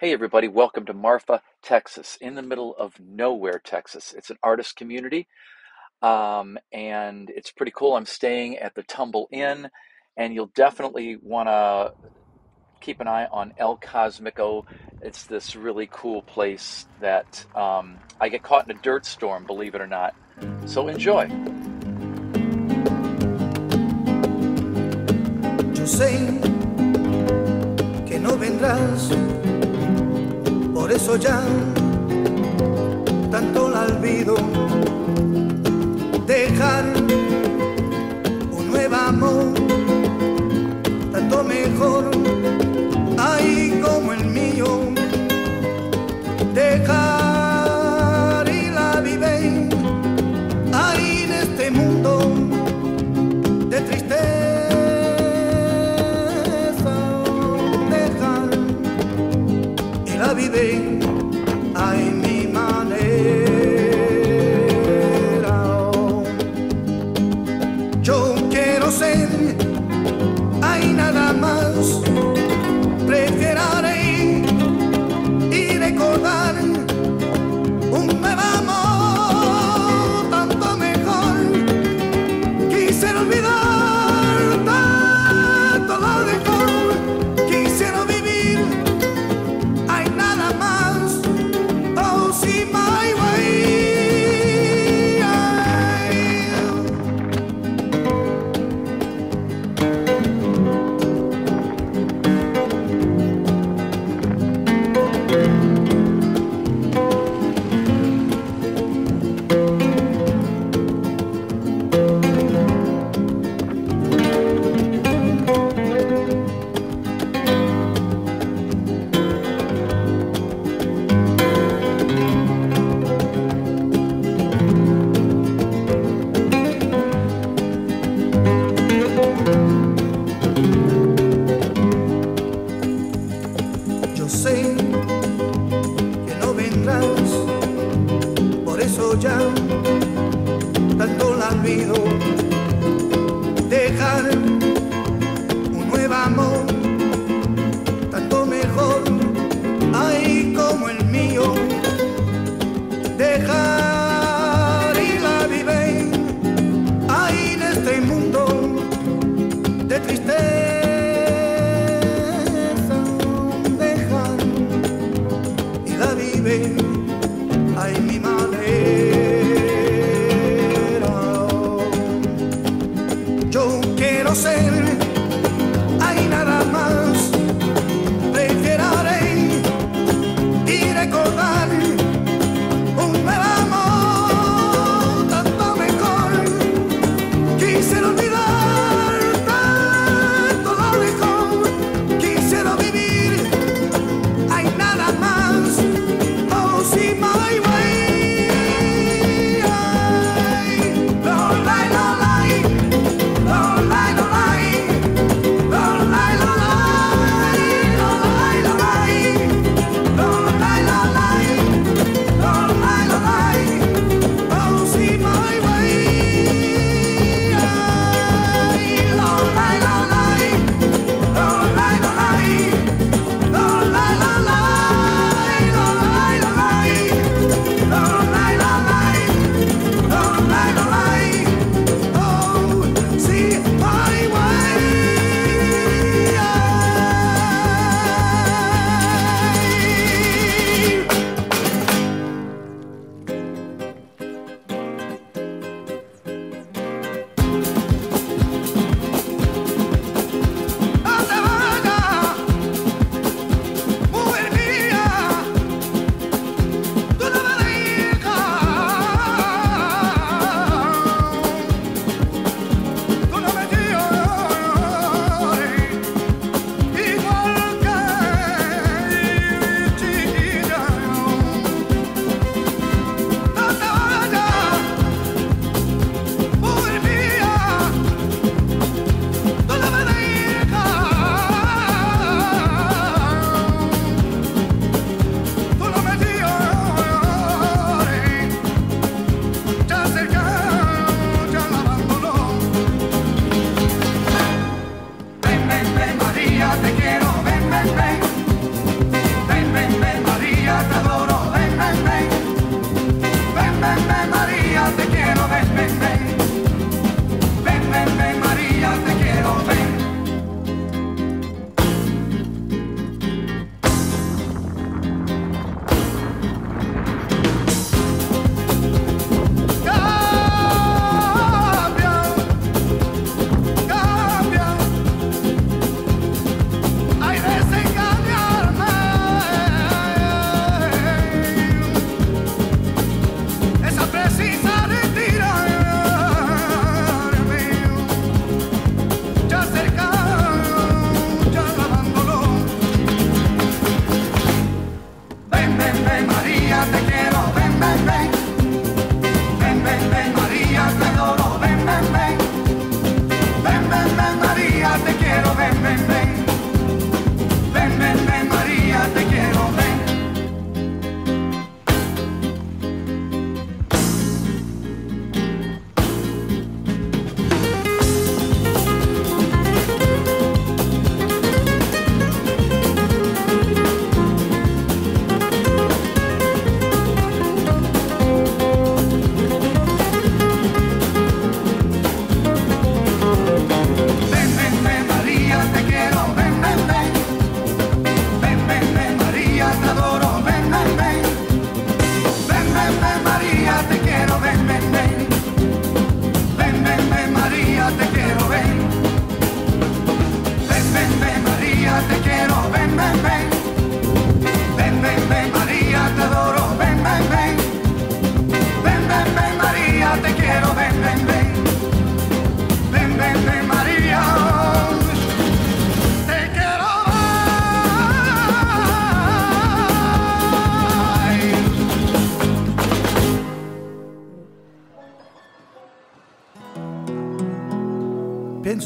Hey everybody, welcome to Marfa, Texas, in the middle of nowhere, Texas. It's an artist community, and it's pretty cool. I'm staying at the Tumble Inn, and you'll definitely want to keep an eye on El Cosmico. It's this really cool place that I get caught in a dirt storm, believe it or not. So enjoy. Yo sé que no vendrás. Por eso ya tanto la olvido, dejar un nuevo amor, tanto mejor, ay como el mío, dejar y la vive, ay en este mundo de tristeza, dejar y la vive. Ay, mi manera. Yo quiero ser, ay, nada más. Preferiré y recordar un nuevo amor, tanto mejor. Quisiera olvidar tanto lo mejor. Quisiera vivir, ay, nada más. See my way. Yo sé que no vendrás, por eso ya tanto la olvido, dejar un nuevo amor, tanto mejor, ay como el mío, dejar y la vive, ay en este mundo de tristeza. Ay, mi manera. Yo quiero ser, ay, nada más. Preferiré y recordar un nuevo amor, tanto mejor. Quisiera olvidar tanto lo mejor. Quisiera vivir, ay, nada más. Oh,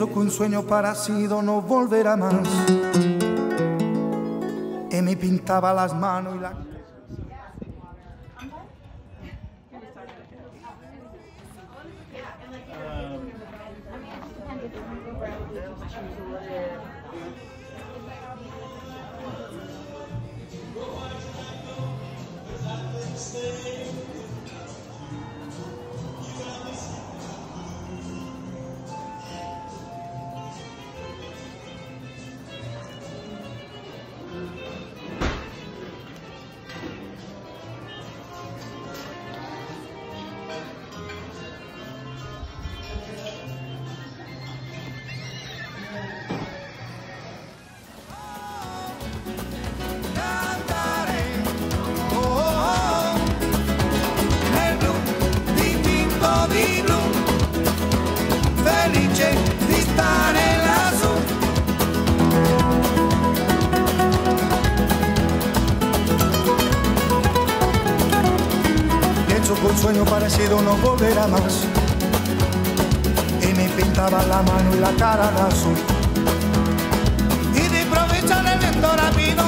Pienso que un sueño parecido no volverá más. Y me pintaba las manos y la... Un sueño parecido no volverá más. Y me pintaba la mano y la cara de azul. Y de aprovechar el viento rápido